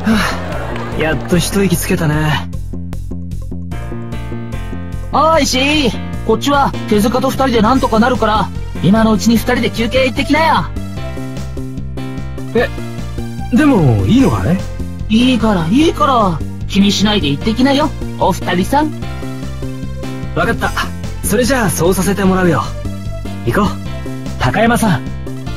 やっと一息つけたね。 おいし、こっちは手塚と二人でなんとかなるから、今のうちに二人で休憩行ってきなよ。 でも、いいのかね？ いいから、気にしないで行ってきなよ、お二人さん。 わかった。それじゃあ、そうさせてもらうよ。行こう。高山さん。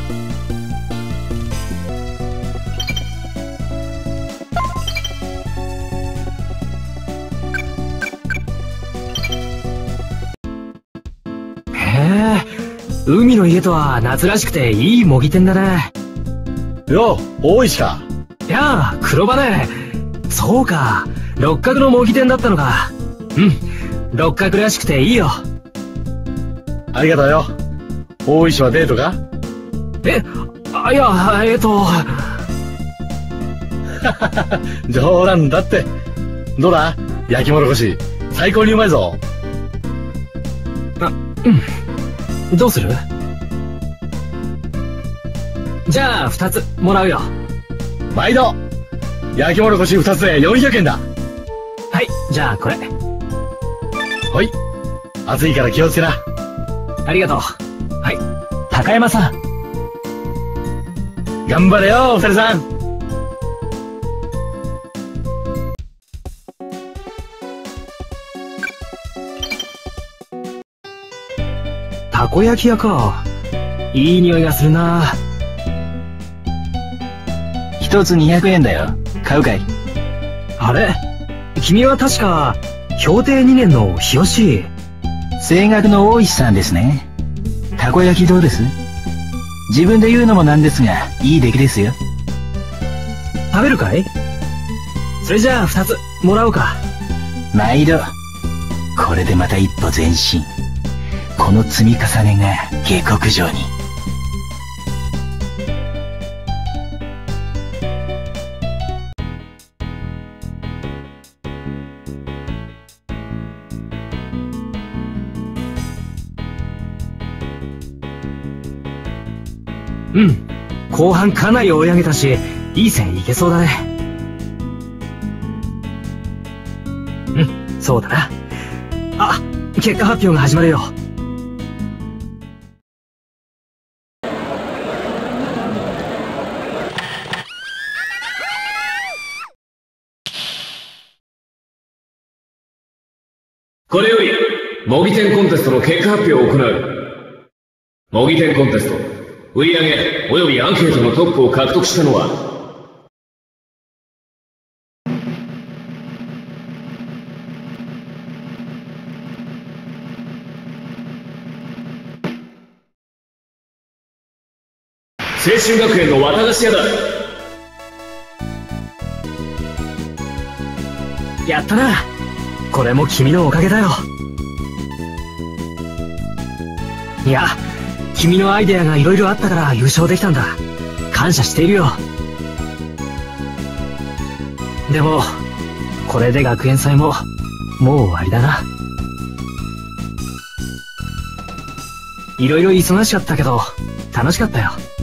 へえ、海の家とは夏らしくていい模擬店だね。 よ、大石か。 いやあ、黒羽ね。そうか、六角の模擬店だったのか。六角らしくていいよ。 ありがとうよ。大石はデートか？ いや、 冗談だって。どうだ？焼きもろこし、最高にうまいぞ。 どうする？じゃあ、2つもらうよ。 毎度焼きもろこし2つで400円だ。 はい、じゃあこれ。 ほい。暑いから気をつけな。 ありがとう。はい、高山さん。 頑張れよ、お二人さん。 たこ焼き屋か。いい匂いがするな。 一つ200円だよ。買うかい？ あれ？君は確か、氷定2年の日吉。 声楽の大石さんですね。たこ焼きどうです？自分で言うのもなんですが、いい出来ですよ。 食べるかい？それじゃあ2つもらおうか。 毎度。これでまた一歩前進。この積み重ねが下克上に。 後半かなり追い上げたし、いい線いけそうだね。そうだな。あ、結果発表が始まるよ。 これより、模擬店コンテストの結果発表を行う。模擬店コンテスト、売上及びアンケートのトップを獲得したのは、青春学園の綿菓子屋だ。 やったな。これも君のおかげだよ。いや、君のアイデアがいろいろあったから優勝できたんだ。感謝しているよ。でも、これで学園祭も、もう終わりだな。いろいろ忙しかったけど、楽しかったよ。